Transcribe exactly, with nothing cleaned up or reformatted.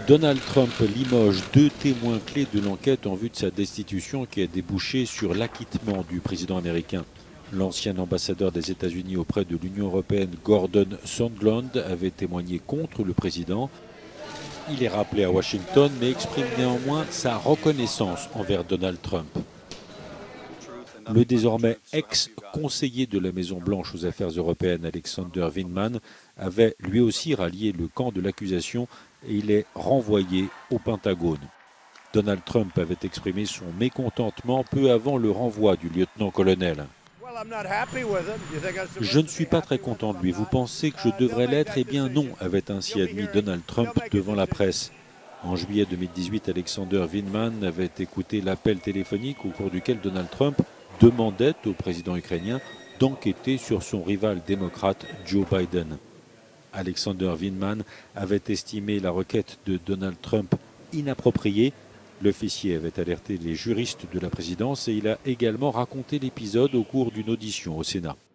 Donald Trump limoge deux témoins clés de l'enquête en vue de sa destitution qui a débouché sur l'acquittement du président américain. L'ancien ambassadeur des États-Unis auprès de l'Union européenne, Gordon Sondland, avait témoigné contre le président. Il est rappelé à Washington, mais exprime néanmoins sa reconnaissance envers Donald Trump. Le désormais ex-conseiller de la Maison-Blanche aux affaires européennes, Alexander Vindman, avait lui aussi rallié le camp de l'accusation et il est renvoyé au Pentagone. Donald Trump avait exprimé son mécontentement peu avant le renvoi du lieutenant-colonel. « Je ne suis pas très content de lui. Vous pensez que je devrais l'être ? Eh bien non », avait ainsi admis Donald Trump devant la presse. En juillet deux mille dix-huit, Alexander Vindman avait écouté l'appel téléphonique au cours duquel Donald Trump demandait au président ukrainien d'enquêter sur son rival démocrate Joe Biden. Alexander Vindman avait estimé la requête de Donald Trump inappropriée. L'officier avait alerté les juristes de la présidence et il a également raconté l'épisode au cours d'une audition au Sénat.